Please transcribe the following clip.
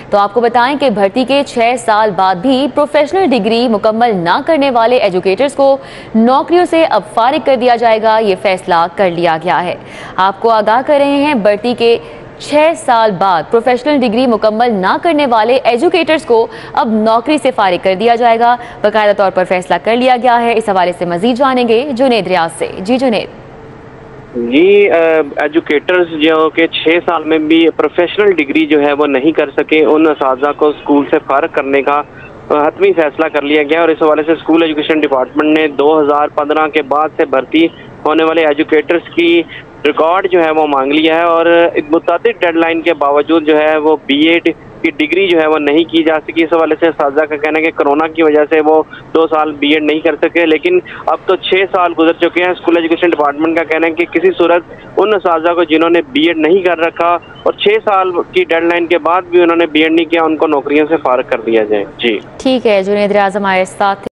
तो आपको बताएं कि भर्ती के 6 साल बाद भी प्रोफेशनल डिग्री मुकम्मल ना करने वाले एजुकेटर्स को नौकरियों से अब फारिग कर दिया जाएगा। ये फैसला कर लिया गया है। आपको आगाह कर रहे हैं, भर्ती के 6 साल बाद प्रोफेशनल डिग्री मुकम्मल ना करने वाले एजुकेटर्स को अब नौकरी से फारिग कर दिया जाएगा। बाकायदा तौर पर फैसला कर लिया गया है। इस हवाले से मजीद जानेंगे जुनेद रियाज से। जी जुनेद। जी, एजुकेटर्स जो कि 6 साल में भी प्रोफेशनल डिग्री जो है वो नहीं कर सके, उन असातिज़ा को स्कूल से फारिग करने का हतमी फैसला कर लिया गया। और इस हवाले से स्कूल एजुकेशन डिपार्टमेंट ने 2015 के बाद से भर्ती होने वाले एजुकेटर्स की रिकॉर्ड जो है वो मांग लिया है और मुताबिक डेडलाइन के बावजूद जो है वो बीएड की डिग्री जो है वो नहीं की जा सकी। इस हवाले से असातिज़ा का कहना है कि कोरोना की वजह से वो 2 साल बीएड नहीं कर सके, लेकिन अब तो 6 साल गुजर चुके हैं। स्कूल एजुकेशन डिपार्टमेंट का कहना है कि किसी सूरत उन असातिज़ा को जिन्होंने बीएड नहीं कर रखा और 6 साल की डेडलाइन के बाद भी उन्होंने बीएड नहीं किया, उनको नौकरियों से फारिग कर दिया जाए। जी ठीक है, जुनेद रियाज हमारे साथ।